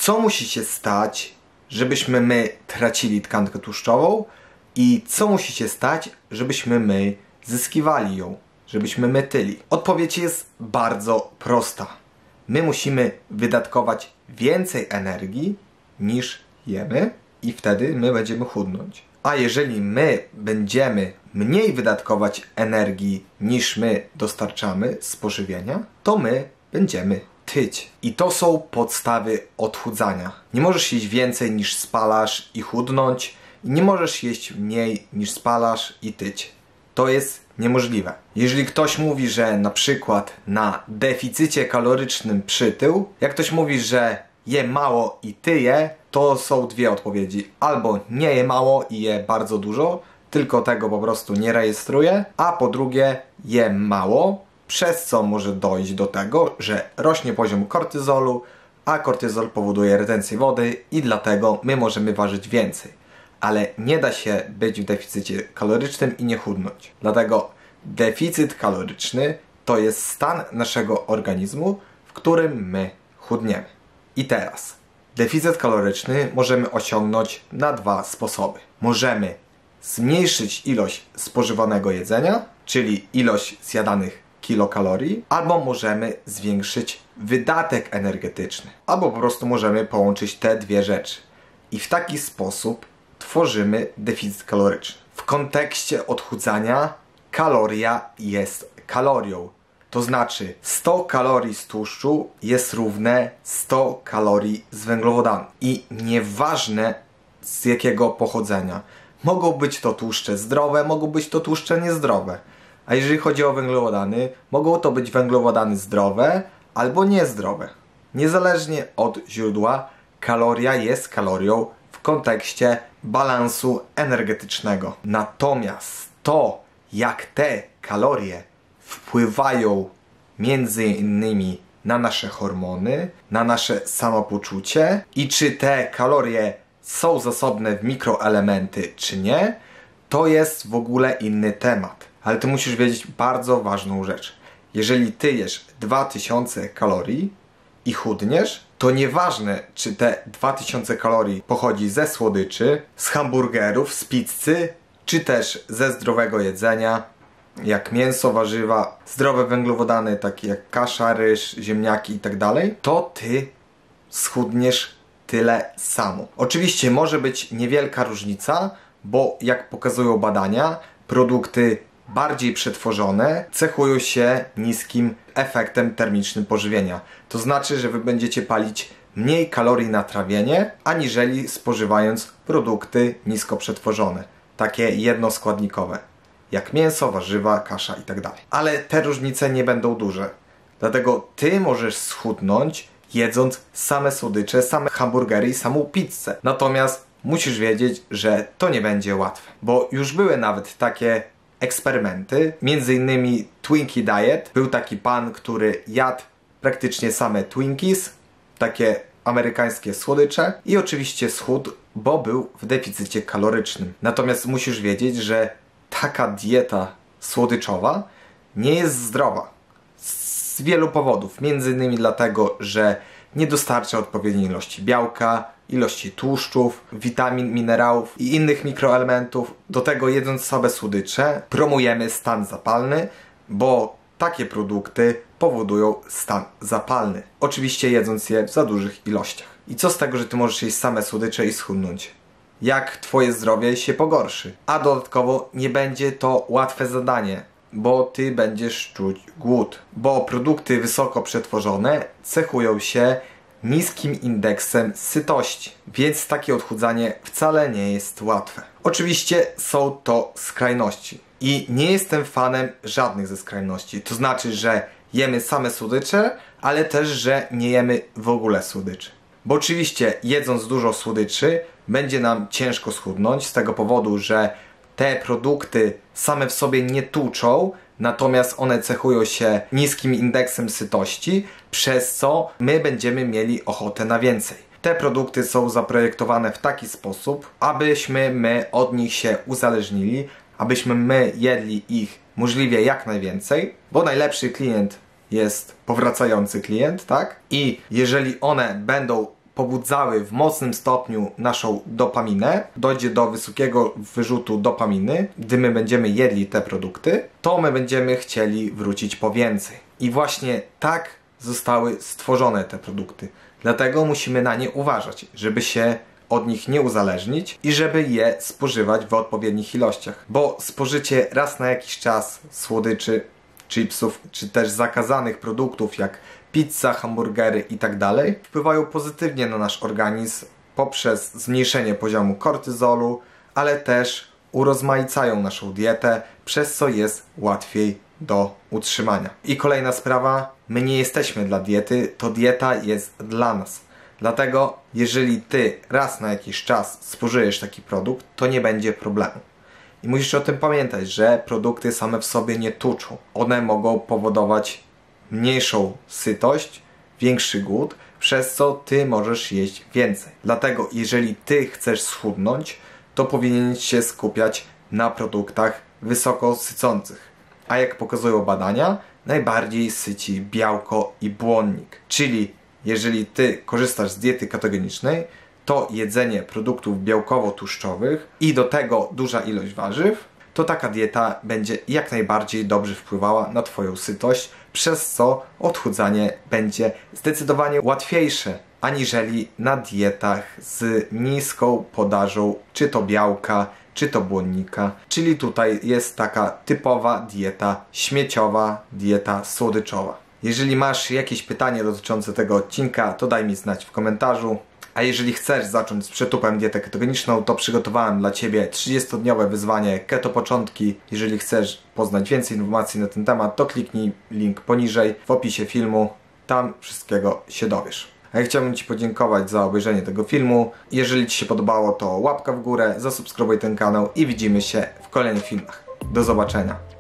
co musi się stać, żebyśmy my tracili tkankę tłuszczową i co musi się stać, żebyśmy my zyskiwali ją, żebyśmy my tyli. Odpowiedź jest bardzo prosta. My musimy wydatkować więcej energii niż jemy i wtedy my będziemy chudnąć. A jeżeli my będziemy mniej wydatkować energii niż my dostarczamy z pożywienia, to my będziemy tyć. I to są podstawy odchudzania. Nie możesz jeść więcej niż spalasz i chudnąć i nie możesz jeść mniej niż spalasz i tyć. To jest niemożliwe. Jeżeli ktoś mówi, że na przykład na deficycie kalorycznym przytył, jak ktoś mówi, że je mało i tyje, to są dwie odpowiedzi. Albo nie je mało i je bardzo dużo, tylko tego po prostu nie rejestruje, a po drugie je mało, przez co może dojść do tego, że rośnie poziom kortyzolu, a kortyzol powoduje retencję wody i dlatego my możemy ważyć więcej. Ale nie da się być w deficycie kalorycznym i nie chudnąć. Dlatego deficyt kaloryczny to jest stan naszego organizmu, w którym my chudniemy. I teraz, deficyt kaloryczny możemy osiągnąć na dwa sposoby. Możemy zmniejszyć ilość spożywanego jedzenia, czyli ilość zjadanych kilokalorii, albo możemy zwiększyć wydatek energetyczny, albo po prostu możemy połączyć te dwie rzeczy. I w taki sposób tworzymy deficyt kaloryczny. W kontekście odchudzania kaloria jest kalorią. To znaczy 100 kalorii z tłuszczu jest równe 100 kalorii z węglowodanów. I nieważne z jakiego pochodzenia. Mogą być to tłuszcze zdrowe, mogą być to tłuszcze niezdrowe. A jeżeli chodzi o węglowodany, mogą to być węglowodany zdrowe albo niezdrowe. Niezależnie od źródła, kaloria jest kalorią w kontekście balansu energetycznego. Natomiast to, jak te kalorie wpływają między innymi na nasze hormony, na nasze samopoczucie i czy te kalorie są zasobne w mikroelementy, czy nie, to jest w ogóle inny temat. Ale ty musisz wiedzieć bardzo ważną rzecz. Jeżeli ty jesz 2000 kalorii i chudniesz, to nieważne, czy te 2000 kalorii pochodzi ze słodyczy, z hamburgerów, z pizzy, czy też ze zdrowego jedzenia, jak mięso, warzywa, zdrowe węglowodany, takie jak kasza, ryż, ziemniaki itd., to ty schudniesz tyle samo. Oczywiście może być niewielka różnica, bo jak pokazują badania, produkty bardziej przetworzone cechują się niskim efektem termicznym pożywienia. To znaczy, że wy będziecie palić mniej kalorii na trawienie, aniżeli spożywając produkty nisko przetworzone. Takie jednoskładnikowe. Jak mięso, warzywa, kasza itd. Ale te różnice nie będą duże. Dlatego ty możesz schudnąć jedząc same słodycze, same hamburgery i samą pizzę. Natomiast musisz wiedzieć, że to nie będzie łatwe. Bo już były nawet takie eksperymenty, między innymi Twinkie Diet. Był taki pan, który jadł praktycznie same Twinkies, takie amerykańskie słodycze i oczywiście schudł, bo był w deficycie kalorycznym. Natomiast musisz wiedzieć, że taka dieta słodyczowa nie jest zdrowa. Z wielu powodów. Między innymi dlatego, że nie dostarcza odpowiedniej ilości białka, ilości tłuszczów, witamin, minerałów i innych mikroelementów. Do tego jedząc same słodycze promujemy stan zapalny, bo takie produkty powodują stan zapalny. Oczywiście jedząc je w za dużych ilościach. I co z tego, że ty możesz jeść same słodycze i schudnąć? Jak twoje zdrowie się pogorszy? A dodatkowo nie będzie to łatwe zadanie, bo ty będziesz czuć głód. Bo produkty wysoko przetworzone cechują się niskim indeksem sytości, więc takie odchudzanie wcale nie jest łatwe. Oczywiście są to skrajności i nie jestem fanem żadnych ze skrajności. To znaczy, że jemy same słodycze, ale też, że nie jemy w ogóle słodyczy. Bo oczywiście jedząc dużo słodyczy będzie nam ciężko schudnąć z tego powodu, że te produkty same w sobie nie tłuczą, natomiast one cechują się niskim indeksem sytości, przez co my będziemy mieli ochotę na więcej. Te produkty są zaprojektowane w taki sposób, abyśmy my od nich się uzależnili, abyśmy my jedli ich możliwie jak najwięcej, bo najlepszy klient jest powracający klient, tak? I jeżeli one będą pobudzały w mocnym stopniu naszą dopaminę, dojdzie do wysokiego wyrzutu dopaminy, gdy my będziemy jedli te produkty, to my będziemy chcieli wrócić po więcej. I właśnie tak zostały stworzone te produkty. Dlatego musimy na nie uważać, żeby się od nich nie uzależnić i żeby je spożywać w odpowiednich ilościach. Bo spożycie raz na jakiś czas słodyczy, chipsów, czy też zakazanych produktów jak pizza, hamburgery itd. wpływają pozytywnie na nasz organizm poprzez zmniejszenie poziomu kortyzolu, ale też urozmaicają naszą dietę, przez co jest łatwiej do utrzymania. I kolejna sprawa, my nie jesteśmy dla diety, to dieta jest dla nas. Dlatego jeżeli ty raz na jakiś czas spożyjesz taki produkt, to nie będzie problemu. I musisz o tym pamiętać, że produkty same w sobie nie tuczą. One mogą powodować mniejszą sytość, większy głód, przez co ty możesz jeść więcej. Dlatego jeżeli ty chcesz schudnąć, to powinieneś się skupiać na produktach wysoko sycących. A jak pokazują badania, najbardziej syci białko i błonnik. Czyli jeżeli ty korzystasz z diety ketogenicznej, to jedzenie produktów białkowo-tłuszczowych i do tego duża ilość warzyw, to taka dieta będzie jak najbardziej dobrze wpływała na twoją sytość, przez co odchudzanie będzie zdecydowanie łatwiejsze, aniżeli na dietach z niską podażą czy to białka, czy to błonnika. Czyli tutaj jest taka typowa dieta śmieciowa, dieta słodyczowa. Jeżeli masz jakieś pytanie dotyczące tego odcinka, to daj mi znać w komentarzu. A jeżeli chcesz zacząć z przetupem dietę ketogeniczną, to przygotowałem dla Ciebie 30-dniowe wyzwanie Keto Początki. Jeżeli chcesz poznać więcej informacji na ten temat, to kliknij link poniżej w opisie filmu. Tam wszystkiego się dowiesz. A ja chciałbym Ci podziękować za obejrzenie tego filmu. Jeżeli Ci się podobało, to łapka w górę, zasubskrybuj ten kanał i widzimy się w kolejnych filmach. Do zobaczenia.